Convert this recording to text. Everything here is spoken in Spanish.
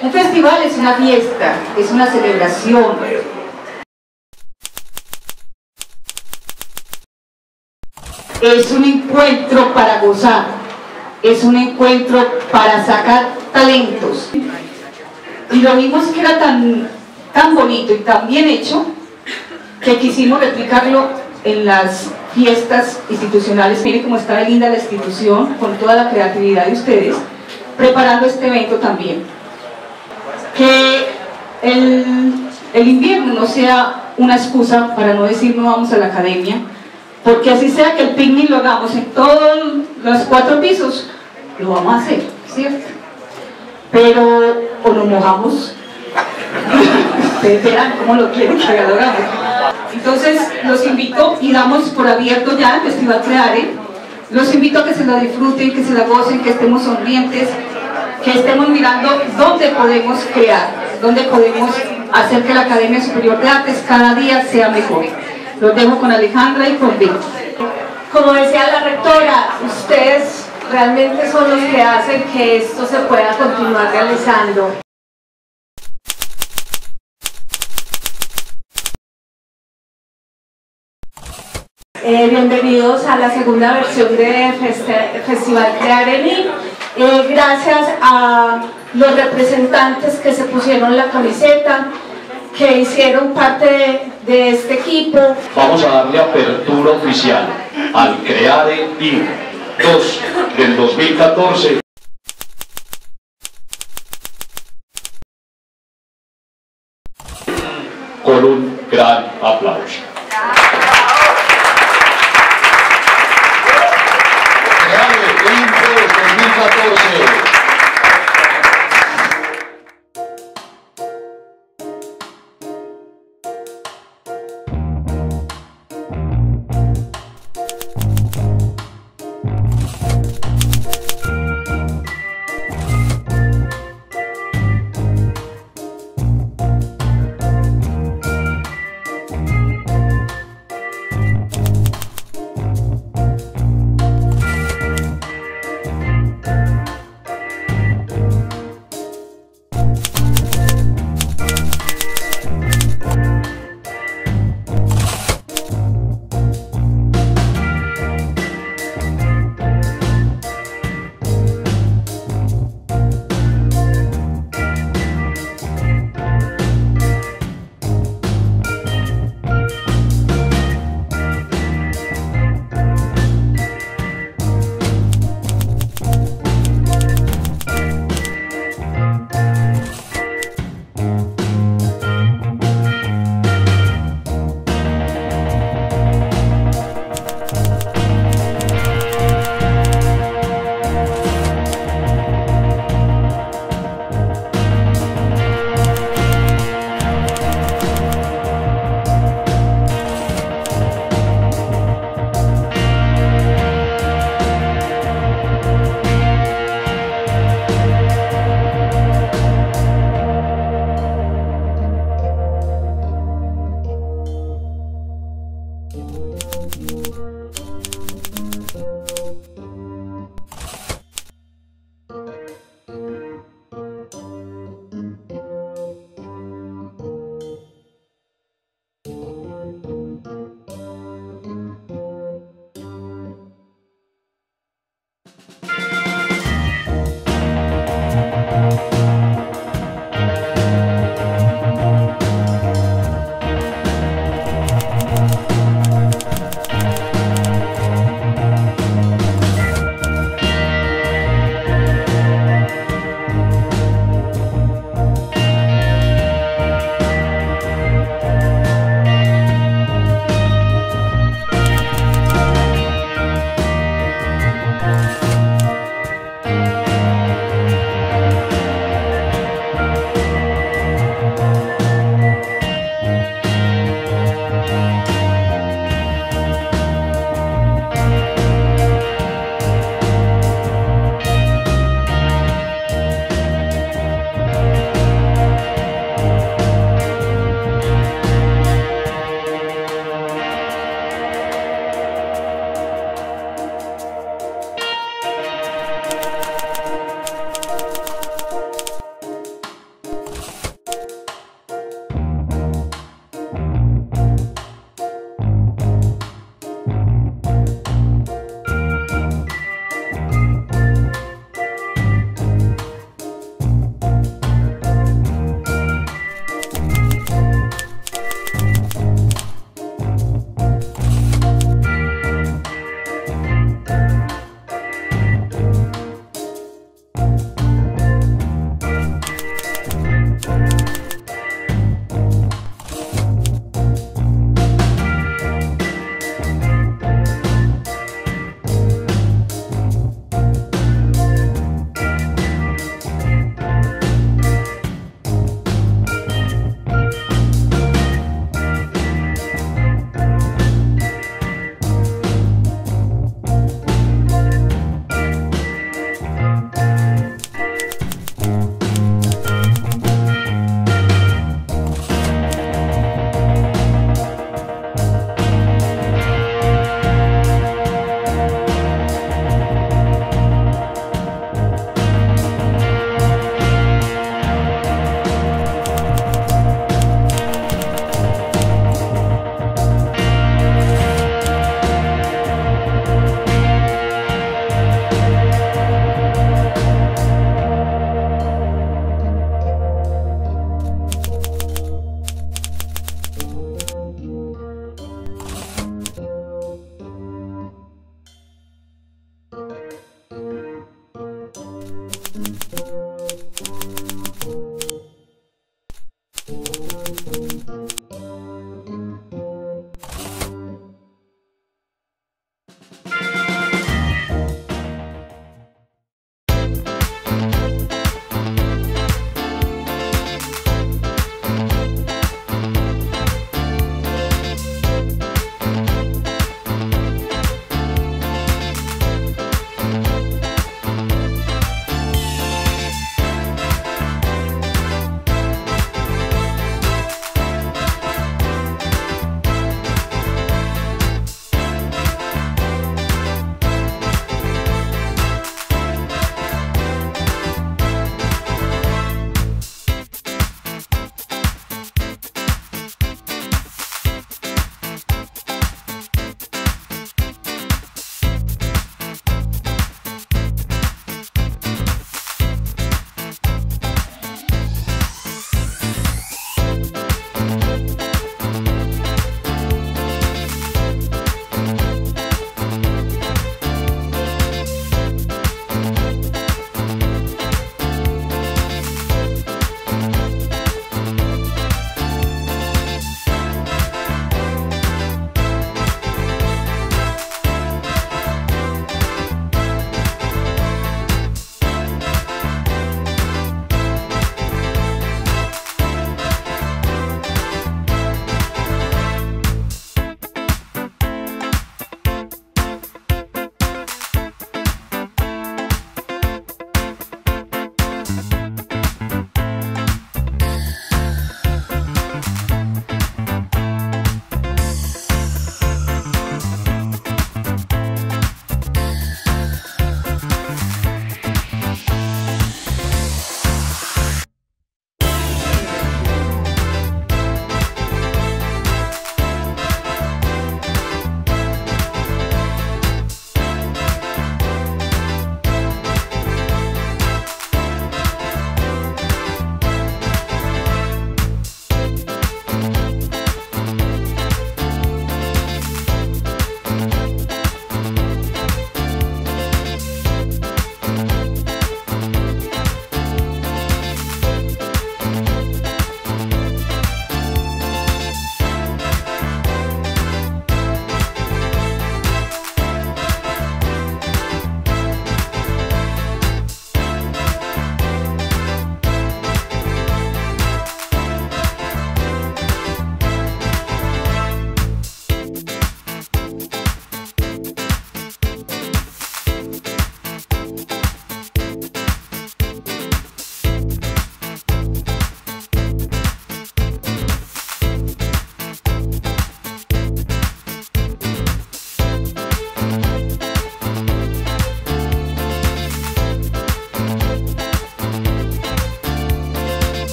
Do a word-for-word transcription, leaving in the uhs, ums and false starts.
Un festival es una fiesta, es una celebración. Es un encuentro para gozar, es un encuentro para sacar talentos. Y lo vimos que era tan, tan bonito y tan bien hecho que quisimos replicarlo en las fiestas institucionales. Miren cómo está de linda la institución, con toda la creatividad de ustedes, preparando este evento también. Que el, el invierno no sea una excusa para no decir no vamos a la academia, porque así sea que el picnic lo hagamos en todos los cuatro pisos, lo vamos a hacer, ¿cierto? Pero, o nos mojamos, ustedes verán cómo lo quieren que lo hagamos. Entonces, los invito y damos por abierto ya el Festival Creare. Los invito a que se lo disfruten, que se la gocen, que estemos sonrientes, que estemos mirando dónde podemos crear, dónde podemos hacer que la Academia Superior de Artes cada día sea mejor. Los dejo con Alejandra y con Víctor. Como decía la rectora, ustedes realmente son los que hacen que esto se pueda continuar realizando. Eh, bienvenidos a la segunda versión de Feste Festival Creare. Eh, gracias a los representantes que se pusieron la camiseta, que hicieron parte de, de este equipo. Vamos a darle apertura oficial al Creare I dos del dos mil catorce. Con un gran aplauso.